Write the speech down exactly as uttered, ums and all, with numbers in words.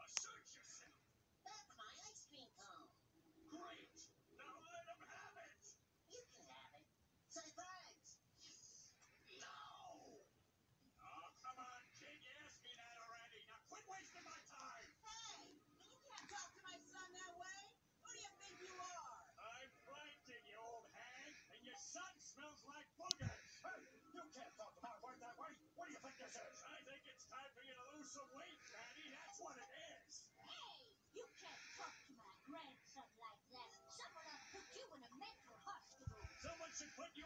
Assert yourself. That's my ice cream cone. Great. Now let him have it. You can have it. Say thanks. No. Oh, come on, kid. You asked me that already. Now quit wasting my time. Hey, you can't talk to my son that way. Who do you think you are? I'm Plankton, you old hag, and your son smells like boogers. Hey, you can't talk to my wife that way. What do you think this is? I think it's time for you to lose some weight, Daddy. That's what it is. Hey, you can't talk to my grandson like that. Someone ought to put you in a mental hospital. Someone should put you